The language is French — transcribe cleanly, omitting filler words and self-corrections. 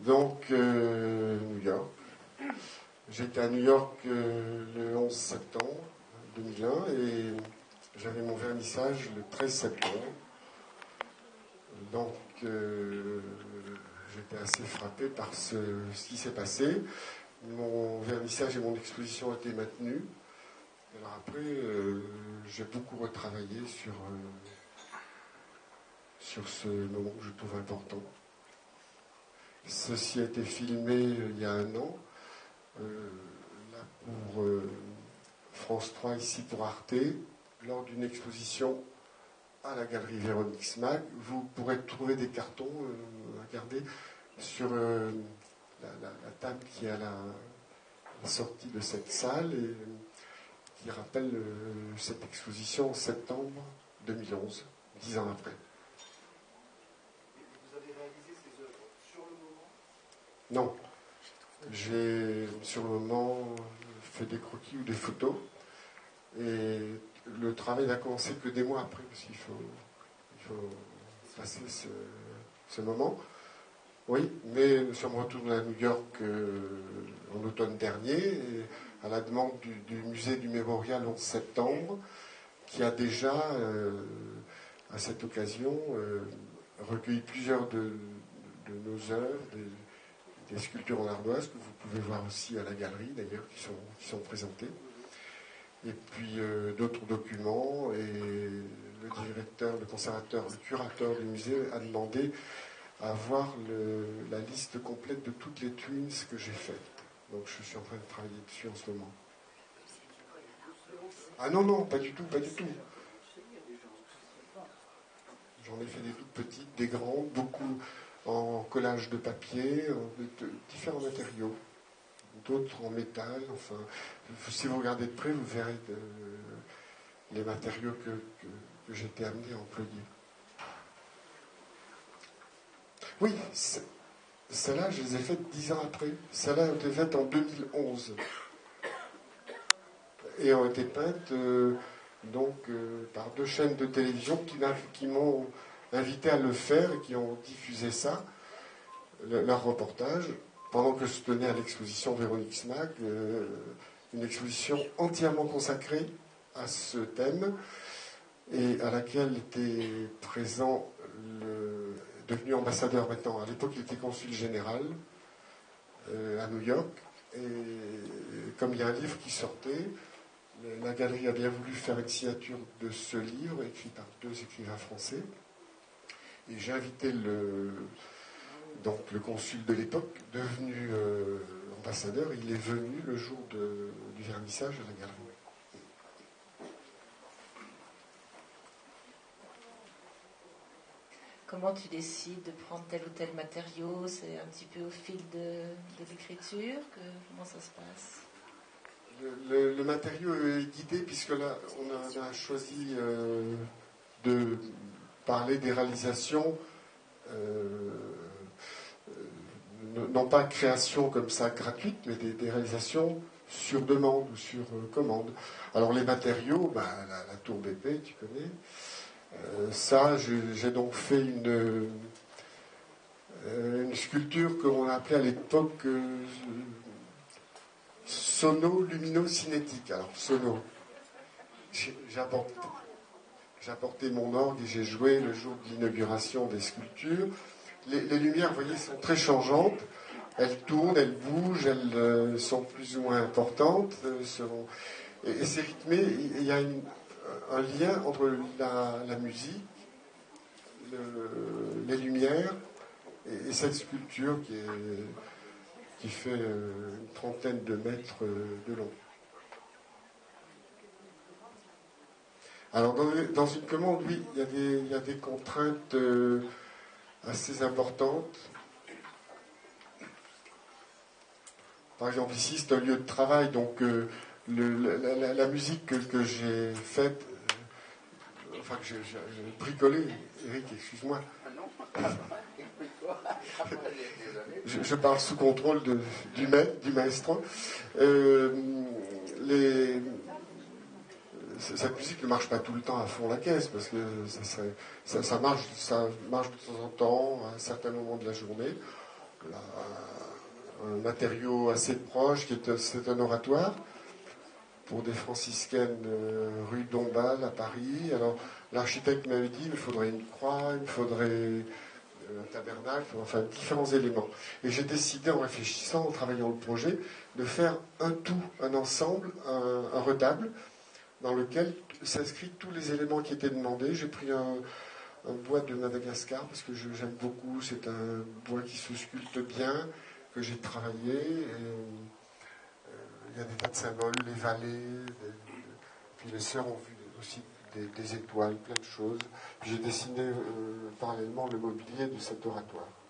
Donc, New York. J'étais à New York le 11 septembre 2001 et j'avais mon vernissage le 13 septembre. Donc, j'étais assez frappé par ce qui s'est passé. Mon vernissage et mon exposition ont été maintenus. Alors après, j'ai beaucoup retravaillé sur ce moment que je trouve important. Ceci a été filmé il y a 1 an, là pour France 3, ici pour Arte, lors d'une exposition à la galerie Véronique Smaag. Vous pourrez trouver des cartons à garder sur la table qui est à la sortie de cette salle et qui rappelle cette exposition en septembre 2011, 10 ans après. Vous avez réalisé ces œuvres sur le moment ? Non. J'ai, sur le moment, fait des croquis ou des photos. Et le travail n'a commencé que des mois après, parce qu'il faut passer ce moment. Oui, mais nous sommes retournés à New York en automne dernier, et à la demande du musée du Mémorial 11 septembre, qui a déjà, à cette occasion, recueilli plusieurs de nos œuvres, des sculptures en ardoise, que vous pouvez voir aussi à la galerie d'ailleurs, qui sont présentées. Et puis d'autres documents, et le directeur, le conservateur, le curateur du musée a demandé à voir la liste complète de toutes les twins que j'ai faites. Donc je suis en train de travailler dessus en ce moment. Ah non, pas du tout, pas du tout. J'en ai fait des toutes petites, des grandes, beaucoup en collage de papier, de différents matériaux, d'autres en métal. Enfin, si vous regardez de près, vous verrez les matériaux que j'étais amené à employer. Oui, celles-là, je les ai faites 10 ans après. Celles-là ont été faites en 2011. Et ont été peintes par 2 chaînes de télévision qui m'ont invité à le faire et qui ont diffusé ça, leur reportage, pendant que se tenait à l'exposition Véronique Smaag, une exposition entièrement consacrée à ce thème et à laquelle était présent devenu ambassadeur maintenant. À l'époque, il était consul général à New York. Et comme il y a un livre qui sortait, la galerie a bien voulu faire une signature de ce livre, écrit par 2 écrivains français. Et j'ai invité le consul de l'époque, devenu ambassadeur. Il est venu le jour du vernissage à la galerie. Comment tu décides de prendre tel ou tel matériau? C'est un petit peu au fil de l'écriture comment ça se passe? Le matériau est guidé, puisque là, on a choisi de parler des réalisations, non pas création comme ça gratuite, mais des réalisations sur demande ou sur commande. Alors les matériaux, la tour BP, tu connais. Ça, j'ai donc fait une sculpture qu'on a appelée à l'époque sono-lumino-cinétique. Alors, sono. J'ai apporté mon orgue et j'ai joué le jour de l'inauguration des sculptures. Les lumières, vous voyez, sont très changeantes. Elles tournent, elles bougent, elles sont plus ou moins importantes. Et c'est rythmé. Il y a un lien entre la musique, les lumières et cette sculpture qui fait une trentaine de mètres de long. Alors dans une commande, oui, il y a des contraintes assez importantes. Par exemple, ici, c'est un lieu de travail, donc la musique que j'ai faite, que j'ai bricolée, Eric, excuse-moi. Je parle sous contrôle du maestro. Cette musique ne marche pas tout le temps à fond la caisse, parce que ça marche de temps en temps, à un certain moment de la journée. un matériau assez proche, c'est un oratoire pour des franciscaines rue Dombasle à Paris. Alors l'architecte m'avait dit il me faudrait une croix, il me faudrait un tabernacle, enfin différents éléments. Et j'ai décidé en réfléchissant, en travaillant le projet, de faire un tout, un ensemble, un retable dans lequel s'inscrivent tous les éléments qui étaient demandés. J'ai pris un bois de Madagascar parce que j'aime beaucoup, c'est un bois qui se sculpte bien, que j'ai travaillé. Il y a des tas de symboles, les vallées, puis les sœurs ont vu aussi des étoiles, plein de choses. Puis j'ai dessiné parallèlement le mobilier de cet oratoire.